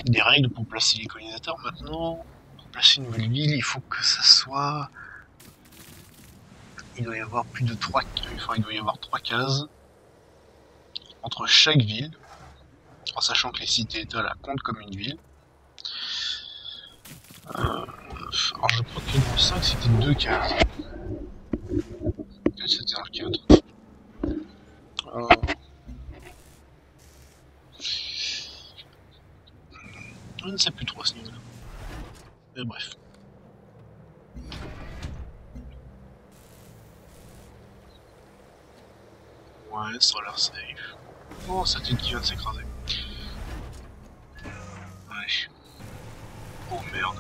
des règles pour placer les colonisateurs. Maintenant, pour placer une nouvelle ville, il faut que ça soit... Il doit y avoir plus de 3... Enfin, il doit y avoir 3 cases entre chaque ville, en sachant que les cités-états la comptent comme une ville. Alors je crois que dans le 5 c'était 2 cases. Peut-être c'était dans le 4. Je ne sais plus trop à ce niveau-là. Mais bref. Ouais, ça a l'air safe. Oh, sa tête qui vient de s'écraser. Ouais. Oh merde.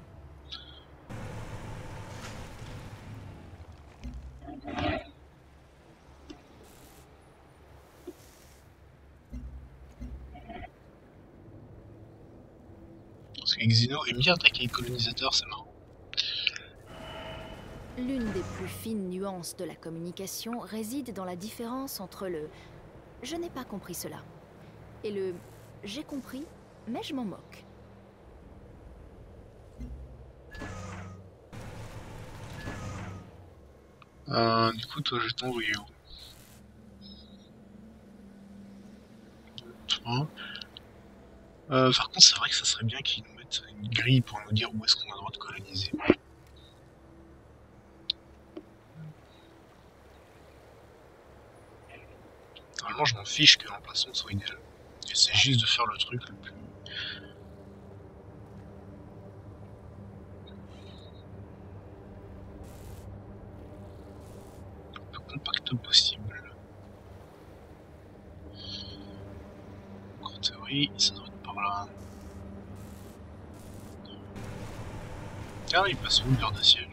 Parce que Xeno aime bien attaquer les colonisateurs, c'est marrant. L'une des plus fines nuances de la communication réside dans la différence entre le « je n'ai pas compris cela » et le « j'ai compris, mais je m'en moque ». Du coup, toi, je vais t'envoyer où? Par contre, c'est vrai que ça serait bien qu'ils nous mettent une grille pour nous dire où est-ce qu'on a le droit de coloniser. Normalement, je m'en fiche que l'emplacement soit idéal. J'essaie juste de faire le truc le plus... compact possible. En théorie, ça doit être par là. Ah, il passe où l'heure de siège?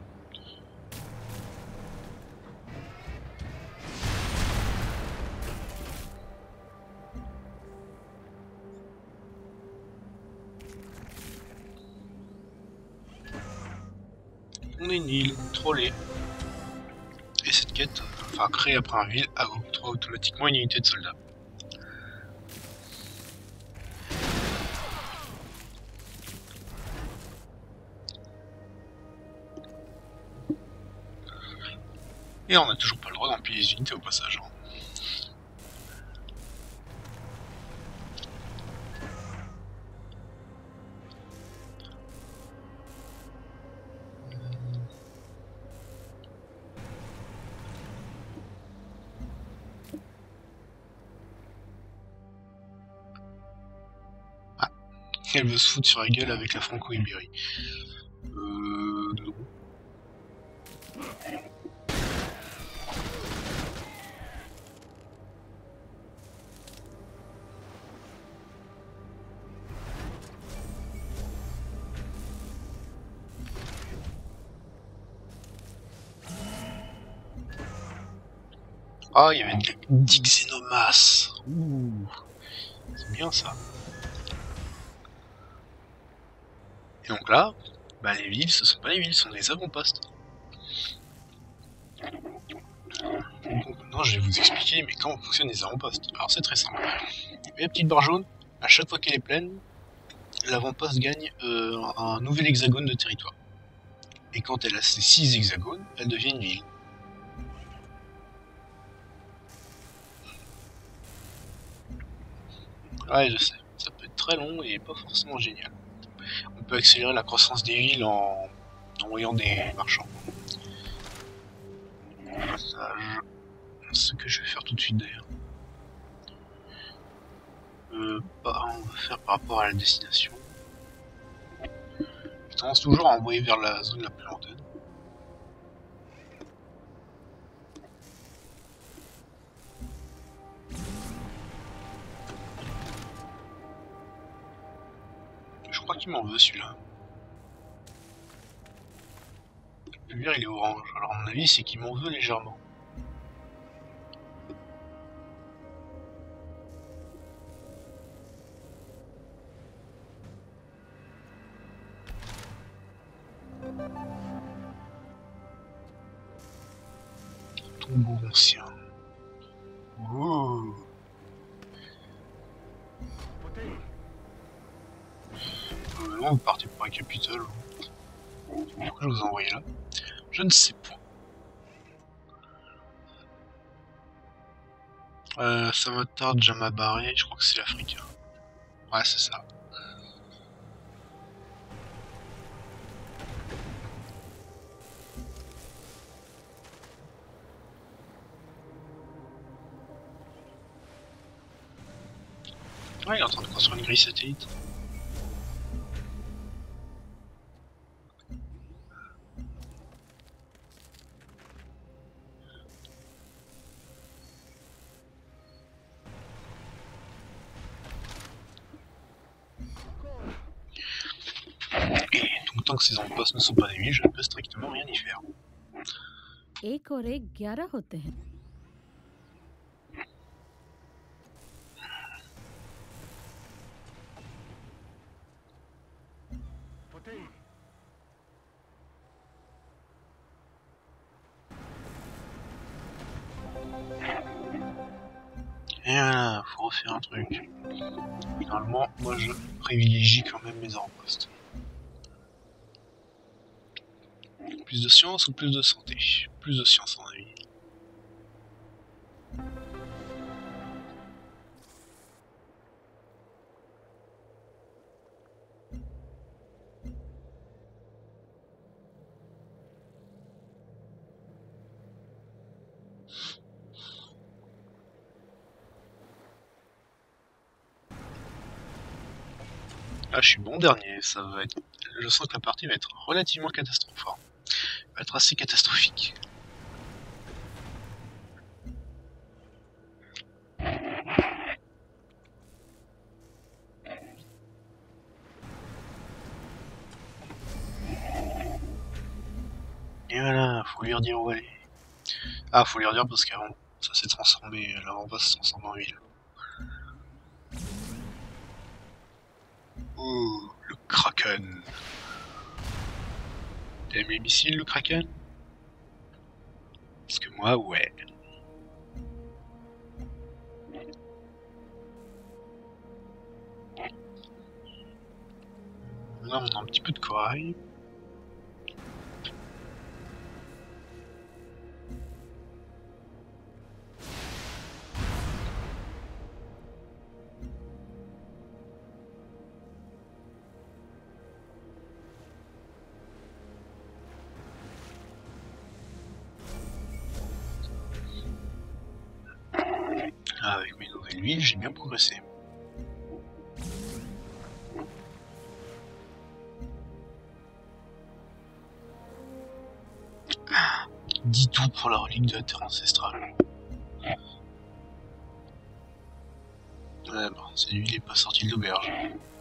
On est une île, trollée. Et cette quête, enfin créée après un ville, octroie automatiquement une unité de soldats. Et on n'a toujours pas le droit d'empiler les unités au passage. Hein. Ah, elle veut se foutre sur la gueule avec la Franco-Ibérie. Non. Ah, il y avait 10 Xenomas. Ouh, c'est bien ça. Et donc là, bah les villes, ce sont pas les villes, ce sont des avant-postes. Donc maintenant, je vais vous expliquer mais comment fonctionnent les avant-postes. Alors c'est très simple. La petite barre jaune, à chaque fois qu'elle est pleine, l'avant-poste gagne un nouvel hexagone de territoire. Et quand elle a ses 6 hexagones, elle devient une ville. Ouais, je sais, ça peut être très long et pas forcément génial. On peut accélérer la croissance des villes en envoyant des marchands. Ça, ce que je vais faire tout de suite d'ailleurs. On va faire par rapport à la destination. Je tendance toujours à envoyer vers la zone la plus lointaine. Je crois qu'il m'en veut celui-là. Le vert il est orange, alors à mon avis c'est qu'il m'en veut légèrement. Tombeau ancien. Ouh. Visiblement, vous partez pour la capitale. Pourquoi je vous ai envoyé là? Je ne sais pas. Ça me tarde déjà m'a barré, je crois que c'est l'Afrique. Ouais, c'est ça. Ouais, il est en train de construire une grille satellite. Et donc tant que ces avant-postes ne sont pas démis, je ne peux strictement rien y faire. एक और एक 11 होते हैं। Et voilà, faut refaire un truc. Finalement, moi je privilégie quand même mes avant-postes. Plus de science ou plus de santé? Plus de science en avis. Ah, je suis bon dernier, ça va être... Je sens que la partie va être relativement catastrophique. Va être assez catastrophique. Et voilà, faut lui redire où aller. Ah, faut lui redire parce qu'avant, ça s'est transformé, l'avant-poste s'est transformé en ville. Oh, le Kraken. T'aimes les missiles, le Kraken? Parce que moi, ouais. Là, on a un petit peu de corail. Ah, avec mes nouvelles villes, j'ai bien progressé. Dis tout pour la relique de la terre ancestrale. Ouais, bon, c'est lui, il est pas sorti de l'auberge.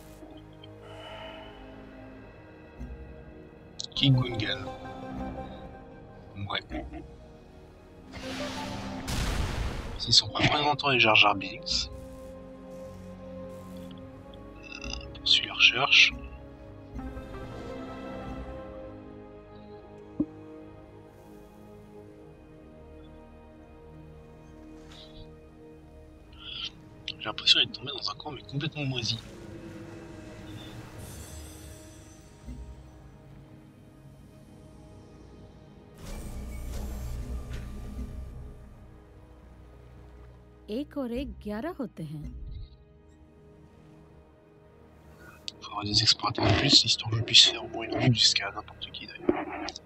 Kigungan. Ouais. S'ils sont pas présentants les Jar Jar Binks. On poursuit la recherche. J'ai l'impression d'être tombé dans un camp mais complètement moisi. एक और एक 11 होते हैं। Il faudra des explorateurs de plus, histoire que je puisse faire au moins une route jusqu'à n'importe qui d'ailleurs.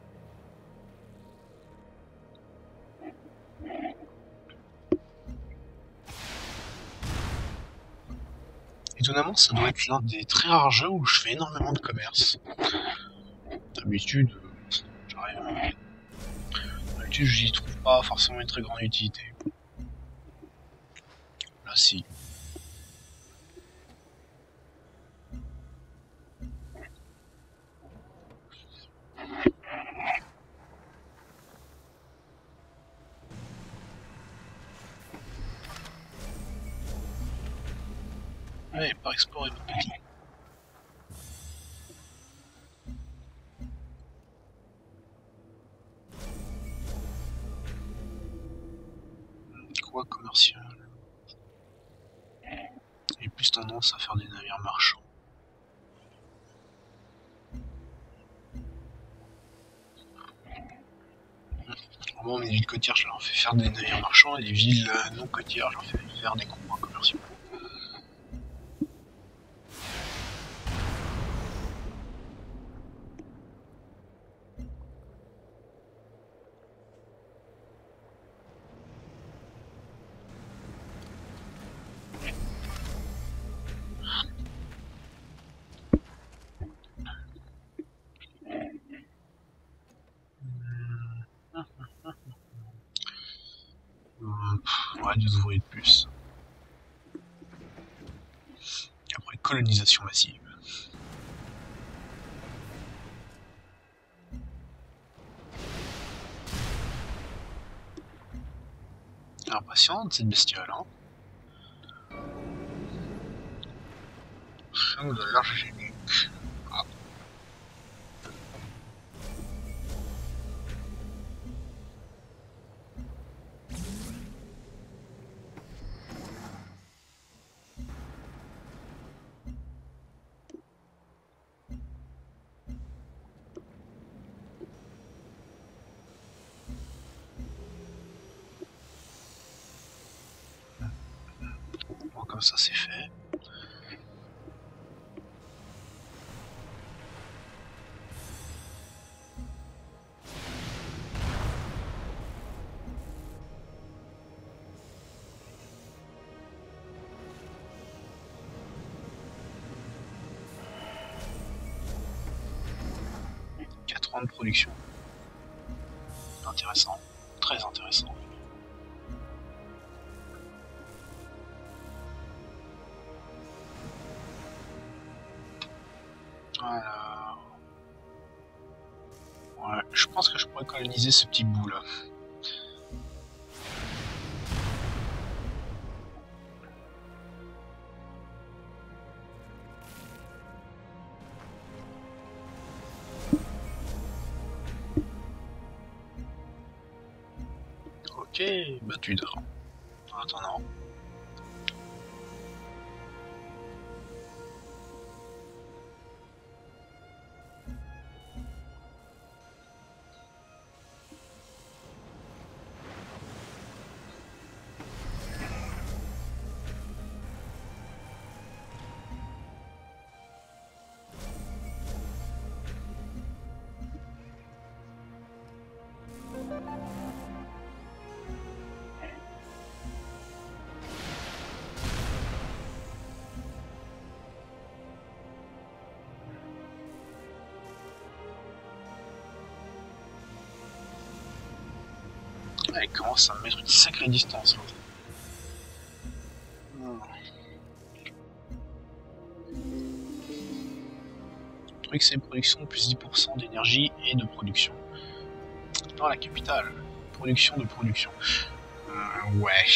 Étonnamment, ça doit être l'un des très rares jeux où je fais énormément de commerce. D'habitude, j'arrive. D'habitude, j'y trouve pas forcément une très grande utilité. Là, si. Ouais, par explorer mon petit. Quoi commercial? J'ai plus tendance à faire des navires marchands. Bon, mes villes côtières, je leur fais faire des navires marchands, et les villes non côtières, je leur fais faire des convois commerciaux. Ouais, 2 ouvriers de plus. Et après, colonisation massive. Impatiente cette bestiole, hein. Champ de l'argénique. Ah. Bon, comme ça c'est fait. De production. Intéressant, très intéressant. Voilà. Ouais, je pense que je pourrais coloniser ce petit bout là. Ok, bah tu dors. En attendant. Elle commence à me mettre une sacrée distance. Le truc c'est production plus 10% d'énergie et de production. Dans la capitale, production de production. Ouais.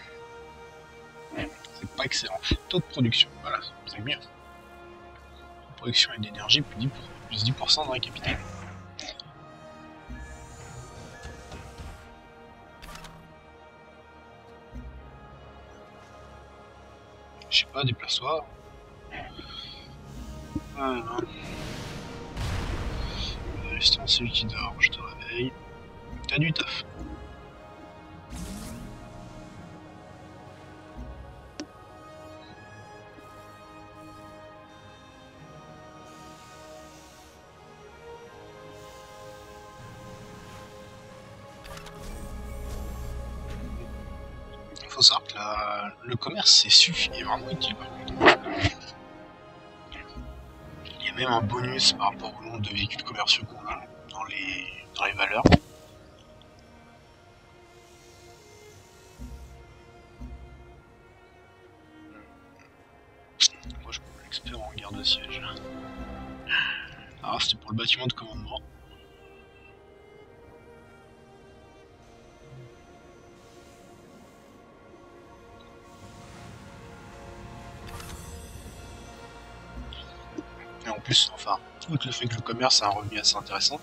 C'est pas excellent. Taux de production, voilà, c'est bien. Production et d'énergie plus 10% dans la capitale. Je sais pas, déplace-toi. Restons celui qui dort, je te réveille. T'as du taf. Il faut savoir que le commerce est vraiment utile. Il y a même un bonus par rapport au nombre de véhicules commerciaux qu'on a dans les valeurs. Moi je prends l'expert en guerre de siège. Ah, c'était pour le bâtiment de commandement. Et en plus, enfin, outre le fait que le commerce a un revenu assez intéressant,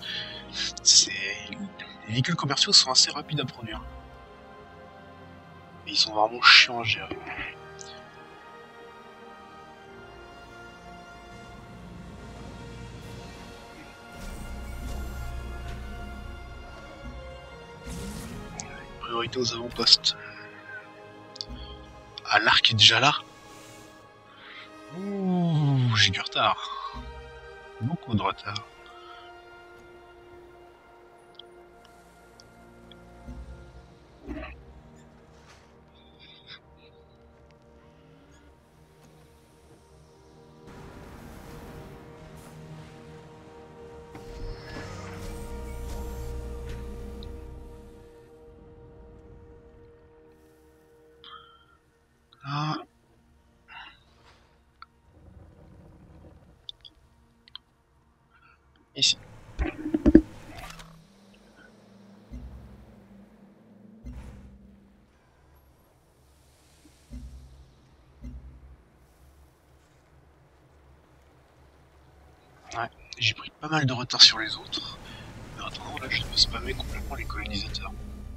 les véhicules commerciaux sont assez rapides à produire. Et ils sont vraiment chiants à gérer. priorité aux avant-postes. Ah, l'arc est déjà là. Ouh, j'ai du retard. Beaucoup de retard. Ah. Ici. Ouais, j'ai pris pas mal de retard sur les autres. Mais en attendant, là, je peux spammer complètement les colonisateurs.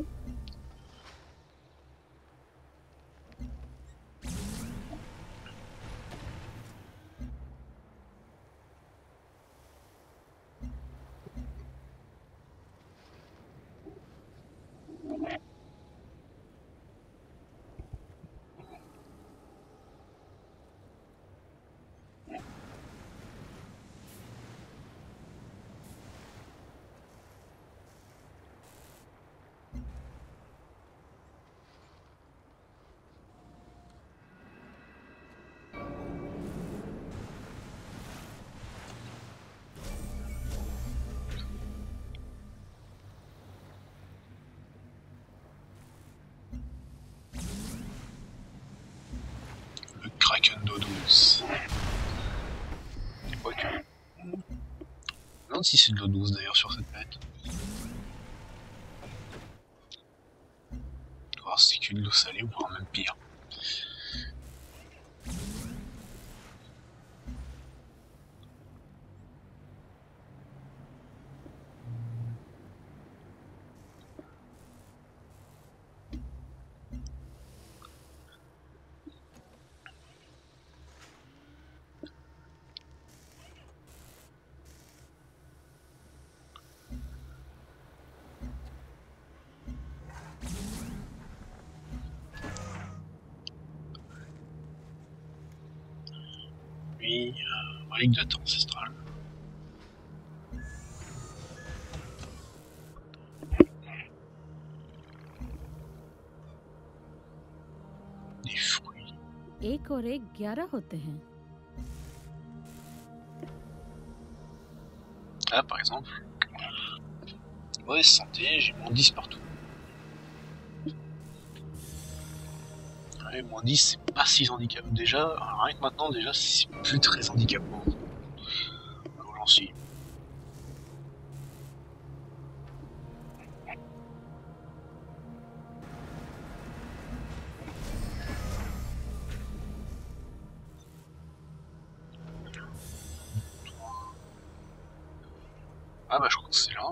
Le Kraken d'eau douce. Quoique. Je me demande si c'est de l'eau douce d'ailleurs sur cette planète. On va voir si c'est que de l'eau salée ou voire même pire. Puis, relique de temps ancestral. Des fruits. एक और एक 11 होते हैं। Ah, par exemple. Mauvaise santé, j'ai moins 10 partout. Ouais, moins 10, c'est pas si handicapant. Déjà, rien que maintenant, déjà, c'est plus très handicapant. Alors, j'en suis. Ah bah je crois que c'est là.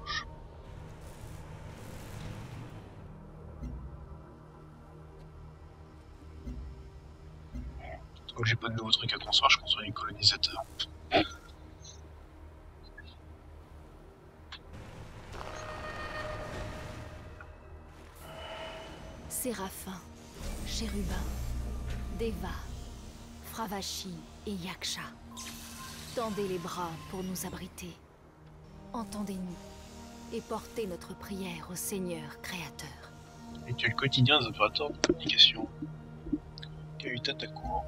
Donc j'ai pas de nouveaux trucs à construire, je construis les colonisateurs. Séraphin, Chérubin, Deva, Fravashi et Yaksha. Tendez les bras pour nous abriter. Entendez-nous et portez notre prière au Seigneur créateur. Et tu as le quotidien des opérateurs de communication. Kahuta Takour.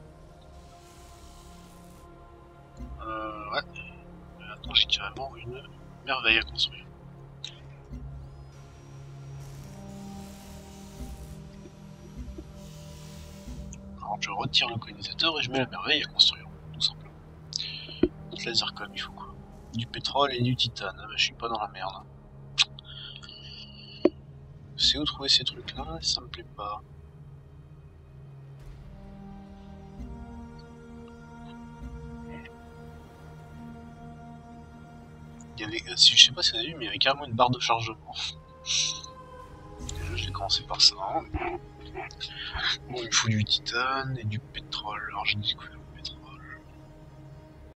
Ouais. Maintenant j'ai carrément une merveille à construire. Alors je retire le colonisateur et je mets la merveille à construire, tout simplement. Laser comme il faut quoi. Du pétrole et du titane, ah bah, je suis pas dans la merde. C'est où trouver ces trucs là, ça me plaît pas. Il y avait, je sais pas si vous avez vu, mais il y avait carrément une barre de chargement. Déjà, je vais commencer par ça. Bon, il me faut du titane et du pétrole. Alors j'ai découvert